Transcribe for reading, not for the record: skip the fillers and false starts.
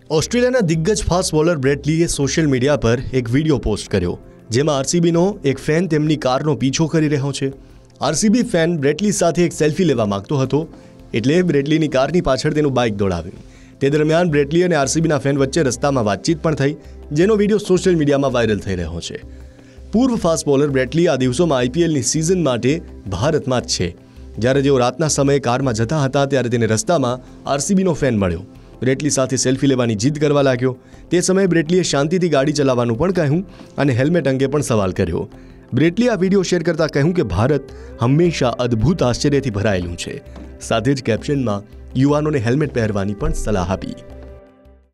ઓસ્ટ્રેલિયાના દિગ્ગજ fast bowler બ્રેટલીએ સોશિયલ મીડિયા પર એક વિડીયો પોસ્ટ કર્યો, જેમાં આરસીબીનો એક ફેન તેમની કારનો પીછો કરી રહ્યો છે. આરસીબી ફેન બ્રેટલી સાથે એક સેલ્ફી લેવા માંગતો હતો, એટલે બ્રેટલીની કારની પાછળ તેનું બાઇક દોડાવ્યું. તે દરમિયાન બ્રેટલી અને આરસીબીના ફેન વચ્ચે રસ્તામાં વાતચીત પણ થઈ, જેનો વિડીયો સોશિયલ મીડિયામાં વાયરલ થઈ રહ્યો છે. પૂર્વ ફાસ્ટ બોલર બ્રેટલી આ દિવસોમાં આઈપીએલની સિઝન માટે ભારતમાં જ છે. જ્યારે તેઓ રાતના સમયે કારમાં જતા હતા, ત્યારે તેને રસ્તામાં આરસીબીનો ફેન મળ્યો. બ્રેટલી સાથે સેલ્ફી લેવાની જીદ કરવા લાગ્યો. તે સમયે બ્રેટલીએ શાંતિથી ગાડી ચલાવવાનું પણ કહ્યું અને હેલ્મેટ અંગે પણ સવાલ કર્યો. બ્રેટલીએ આ વિડીયો શેર કરતા કહ્યું કે ભારત હંમેશા અદ્ભુત આશ્ચર્યથી ભરાયેલું છે. સાથે જ કેપ્શનમાં યુવાનોને હેલ્મેટ પહેરવાની પણ સલાહ આપી.